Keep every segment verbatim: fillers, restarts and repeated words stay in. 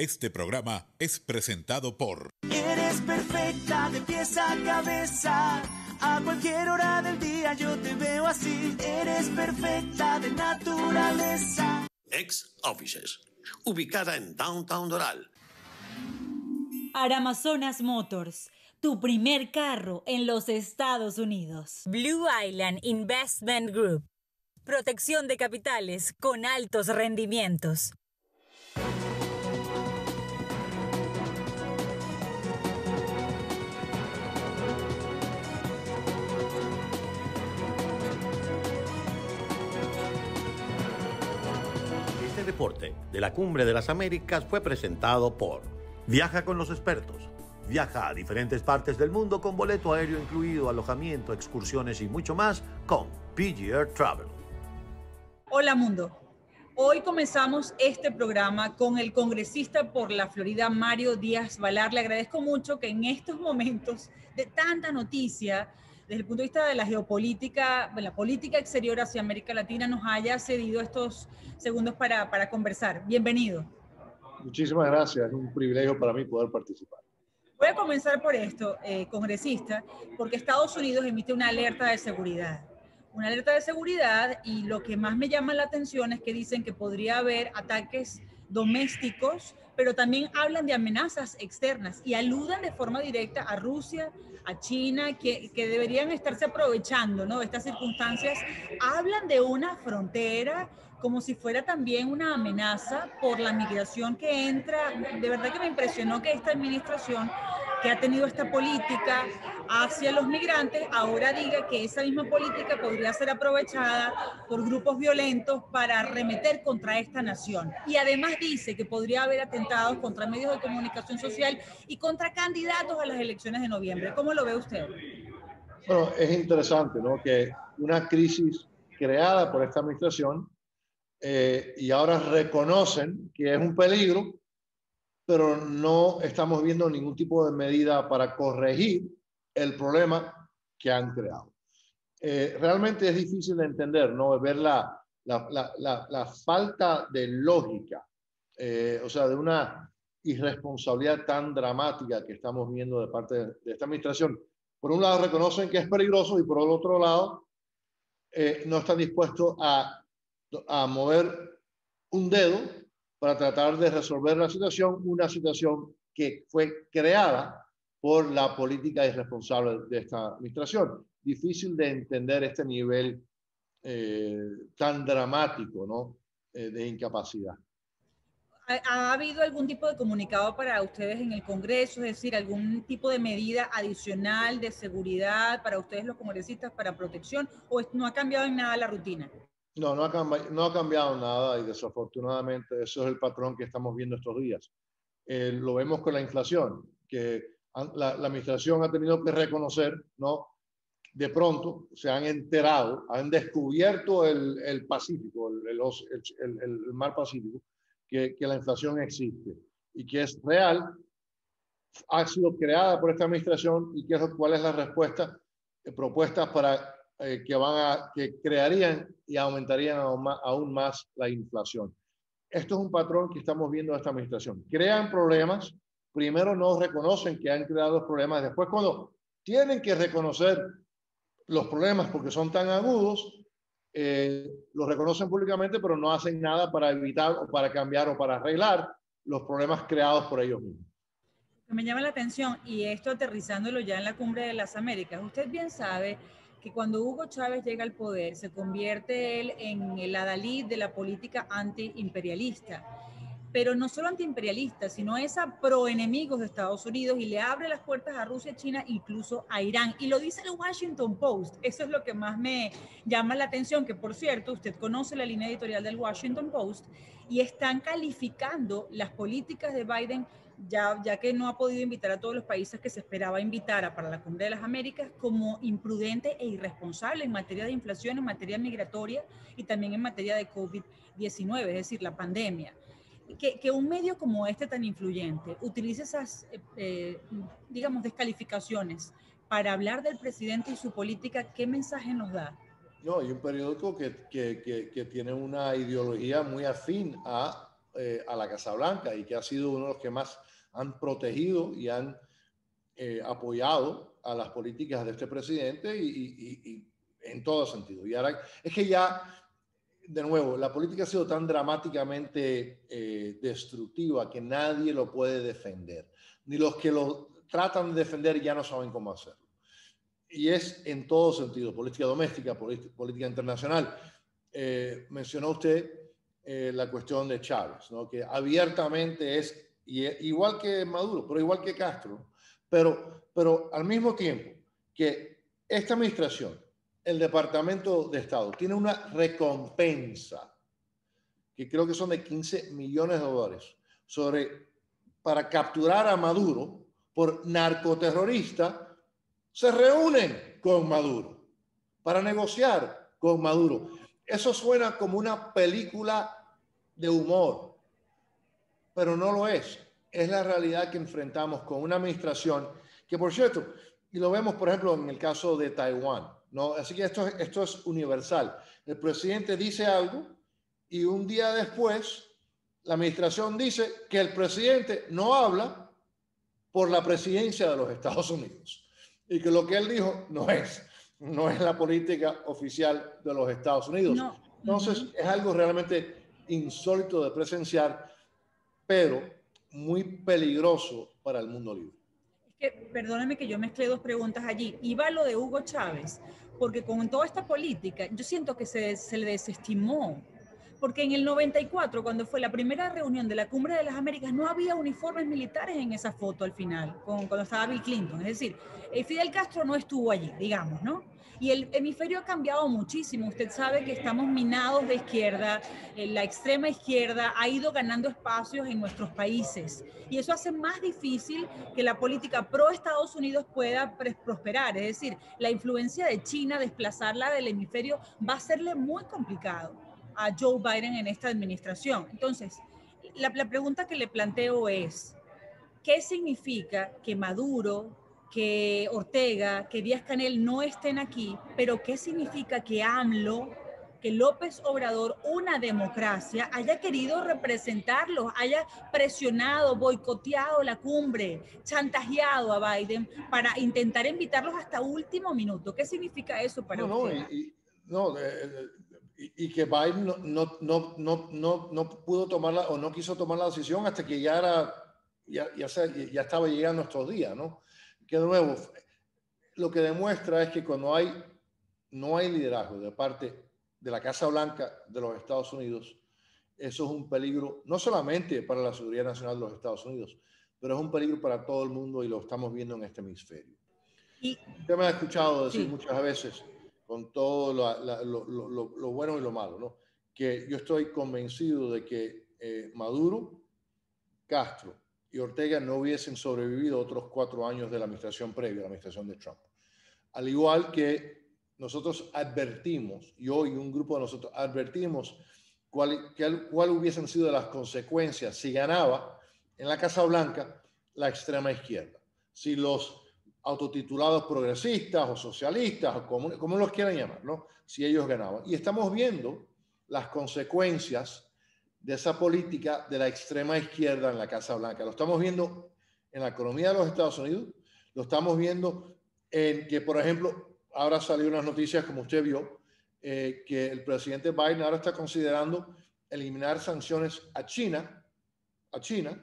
Este programa es presentado por... Eres perfecta de pies a cabeza. A cualquier hora del día yo te veo así. Eres perfecta de naturaleza. Ex Offices, ubicada en Downtown Doral. Aramazonas Motors, tu primer carro en los Estados Unidos. Blue Island Investment Group, protección de capitales con altos rendimientos. Este deporte de la Cumbre de las Américas fue presentado por Viaja con los expertos. Viaja a diferentes partes del mundo con boleto aéreo incluido, alojamiento, excursiones y mucho más con P G Air Travel. Hola mundo. Hoy comenzamos este programa con el congresista por la Florida, Mario Díaz-Balart. Le agradezco mucho que en estos momentos de tanta noticia, desde el punto de vista de la geopolítica, de la política exterior hacia América Latina, nos haya cedido estos segundos para, para conversar. Bienvenido. Muchísimas gracias. Es un privilegio para mí poder participar. Voy a comenzar por esto, eh, congresista, porque Estados Unidos emite una alerta de seguridad. Una alerta de seguridad, y lo que más me llama la atención es que dicen que podría haber ataques domésticos, pero también hablan de amenazas externas y aluden de forma directa a Rusia, a China, que, que deberían estarse aprovechando, ¿no?, de estas circunstancias. Hablan de una frontera como si fuera también una amenaza por la migración que entra. De verdad que me impresionó que esta administración, que ha tenido esta política hacia los migrantes, ahora diga que esa misma política podría ser aprovechada por grupos violentos para arremeter contra esta nación. Y además dice que podría haber atentados contra medios de comunicación social y contra candidatos a las elecciones de noviembre. ¿Cómo lo ve usted? Bueno, es interesante, ¿no?, que una crisis creada por esta administración eh, y ahora reconocen que es un peligro, pero no estamos viendo ningún tipo de medida para corregir el problema que han creado. Eh, realmente es difícil de entender, ¿no?, ver la, la, la, la, la falta de lógica, eh, o sea, de una irresponsabilidad tan dramática que estamos viendo de parte de, de esta administración. Por un lado reconocen que es peligroso y por el otro lado eh, no están dispuestos a, a mover un dedo para tratar de resolver la situación, una situación que fue creada por la política irresponsable de esta administración. Difícil de entender este nivel eh, tan dramático, ¿no?, eh, de incapacidad. ¿Ha, ¿Ha habido algún tipo de comunicado para ustedes en el Congreso? Es decir, algún tipo de medida adicional de seguridad para ustedes los congresistas, para protección, o no ha cambiado en nada la rutina? No, no ha, cambi- no ha cambiado nada y desafortunadamente eso es el patrón que estamos viendo estos días. Eh, lo vemos con la inflación, que han, la, la administración ha tenido que reconocer, ¿no?, de pronto se han enterado, han descubierto el, el Pacífico, el, el, el, el mar Pacífico, que, que la inflación existe y que es real, ha sido creada por esta administración y que es, cuál es la respuesta, eh, propuestas para eh, que van a, que crearían y aumentarían aún más, aún más la inflación. Esto es un patrón que estamos viendo de esta administración. Crean problemas, primero no reconocen que han creado los problemas, después cuando tienen que reconocer los problemas porque son tan agudos, eh, los reconocen públicamente, pero no hacen nada para evitar o para cambiar o para arreglar los problemas creados por ellos mismos. Me llama la atención, y esto aterrizándolo ya en la Cumbre de las Américas, usted bien sabe que cuando Hugo Chávez llega al poder, se convierte él en el adalid de la política antiimperialista. Pero no solo antiimperialista, sino esa pro enemigos de Estados Unidos, y le abre las puertas a Rusia, China, incluso a Irán. Y lo dice el Washington Post. Eso es lo que más me llama la atención, que por cierto, usted conoce la línea editorial del Washington Post, y están calificando las políticas de Biden, ya, ya que no ha podido invitar a todos los países que se esperaba invitar para la Cumbre de las Américas, como imprudente e irresponsable en materia de inflación, en materia migratoria y también en materia de COVID diecinueve, es decir, la pandemia. Que, que un medio como este tan influyente utilice esas, eh, digamos, descalificaciones para hablar del presidente y su política, ¿qué mensaje nos da? No, hay un periódico que, que, que, que tiene una ideología muy afín a eh, a la Casa Blanca y que ha sido uno de los que más han protegido y han eh, apoyado a las políticas de este presidente y, y, y en todo sentido. Y ahora es que ya, de nuevo, la política ha sido tan dramáticamente eh, destructiva que nadie lo puede defender. Ni los que lo tratan de defender ya no saben cómo hacerlo. Y es en todo sentido, política doméstica, política internacional. Eh, mencionó usted eh, la cuestión de Chávez, ¿no? Que abiertamente es, y es igual que Maduro, pero igual que Castro, pero, pero al mismo tiempo que esta administración, el Departamento de Estado, tiene una recompensa que creo que son de quince millones de dólares sobre, para capturar a Maduro por narcoterrorista, se reúnen con Maduro para negociar con Maduro. Eso suena como una película de humor, pero no lo es. Es la realidad que enfrentamos con una administración que, por cierto, y lo vemos, por ejemplo, en el caso de Taiwán, ¿no? Así que esto, esto es universal. El presidente dice algo y un día después la administración dice que el presidente no habla por la presidencia de los Estados Unidos y que lo que él dijo no es, no es la política oficial de los Estados Unidos. No. Entonces, uh-huh. es algo realmente insólito de presenciar, pero muy peligroso para el mundo libre. Es que, perdóname que yo mezclé dos preguntas allí. Iba lo de Hugo Chávez, porque con toda esta política, yo siento que se, se le desestimó. Porque en el noventa y cuatro, cuando fue la primera reunión de la Cumbre de las Américas, no había uniformes militares en esa foto al final, con, cuando estaba Bill Clinton. Es decir, Fidel Castro no estuvo allí, digamos, ¿no? Y el hemisferio ha cambiado muchísimo. Usted sabe que estamos minados de izquierda, la extrema izquierda ha ido ganando espacios en nuestros países. Y eso hace más difícil que la política pro Estados Unidos pueda prosperar. Es decir, la influencia de China, desplazarla del hemisferio, va a serle muy complicado a Joe Biden en esta administración. Entonces, la, la pregunta que le planteo es, ¿qué significa que Maduro, que Ortega, que Díaz-Canel no estén aquí, pero qué significa que AMLO, que López Obrador, una democracia, haya querido representarlos, haya presionado, boicoteado la cumbre, chantajeado a Biden para intentar invitarlos hasta último minuto? ¿Qué significa eso para no, usted? No, y, no eh, y, y que Biden no, no, no, no, no, no pudo tomar la, o no quiso tomar la decisión hasta que ya era, ya, ya, se, ya estaba llegando estos días, ¿no? Que de nuevo, lo que demuestra es que cuando hay, no hay liderazgo de parte de la Casa Blanca de los Estados Unidos, eso es un peligro, no solamente para la seguridad nacional de los Estados Unidos, pero es un peligro para todo el mundo y lo estamos viendo en este hemisferio. Y, Usted me ha escuchado decir sí. muchas veces, con todo lo, la, lo, lo, lo bueno y lo malo, ¿no? Que yo estoy convencido de que eh, Maduro, Castro y Ortega no hubiesen sobrevivido otros cuatro años de la administración previa, la administración de Trump. Al igual que nosotros advertimos, yo y un grupo de nosotros advertimos cuál, cuál hubiesen sido las consecuencias si ganaba en la Casa Blanca la extrema izquierda. Si los autotitulados progresistas o socialistas, o como, como los quieran llamar, ¿no? Si ellos ganaban. Y estamos viendo las consecuencias de esa política de la extrema izquierda en la Casa Blanca. Lo estamos viendo en la economía de los Estados Unidos, lo estamos viendo en que, por ejemplo, ahora salió unas noticias, como usted vio, eh, que el presidente Biden ahora está considerando eliminar sanciones a China, a China,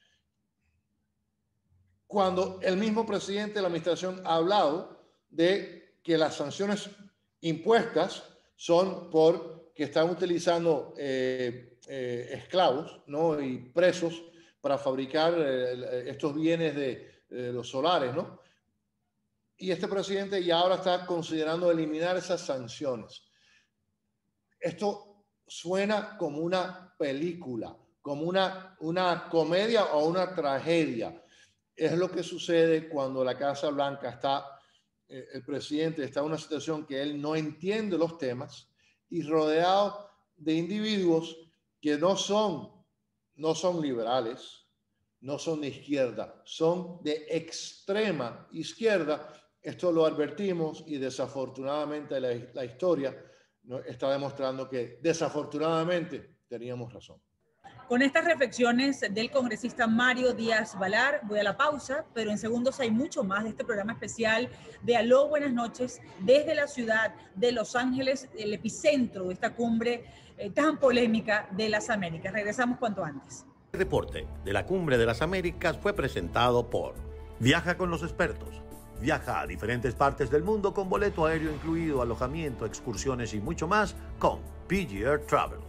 cuando el mismo presidente de la administración ha hablado de que las sanciones impuestas son porque están utilizando eh, eh, esclavos, ¿no? Y presos para fabricar eh, estos bienes de eh, los solares, ¿no? Y este presidente ya ahora está considerando eliminar esas sanciones. Esto suena como una película, como una, una comedia o una tragedia. Es lo que sucede cuando la Casa Blanca está, eh, el presidente está en una situación que él no entiende los temas y rodeado de individuos que no son, no son liberales, no son de izquierda, son de extrema izquierda. Esto lo advertimos y desafortunadamente la, la historia está demostrando que desafortunadamente teníamos razón. Con estas reflexiones del congresista Mario Díaz Balar, voy a la pausa, pero en segundos hay mucho más de este programa especial de Aló, buenas noches, desde la ciudad de Los Ángeles, el epicentro de esta cumbre eh, tan polémica de las Américas. Regresamos cuanto antes. El reporte de la Cumbre de las Américas fue presentado por Viaja con los expertos. Viaja a diferentes partes del mundo con boleto aéreo incluido, alojamiento, excursiones y mucho más con P G Air Travel.